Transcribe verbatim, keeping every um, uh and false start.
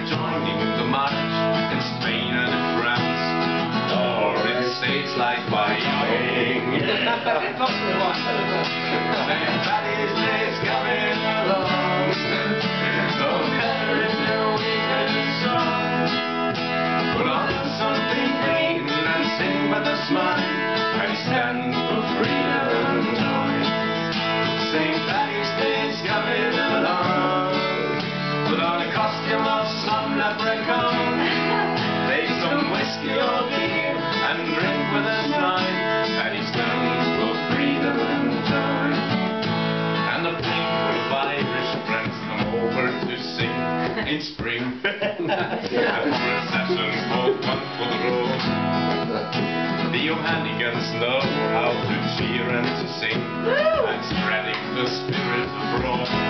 joining the march in Spain and in France, or in states like Wyoming. Saint Paddy's Day's coming along, so better if you're weak and strong. Put on something green and sing with a smile, and stand for freedom and joy. Saint Paddy's Day's coming along. Put on a costume of some leprechaun, take some whiskey or beer and drink with a smile, and he stands for freedom and joy. And the pink with Irish friends come over to sing in spring. And processions walk on for the road. The O'Hanigans know how to cheer and to sing, and spreading the spirit abroad.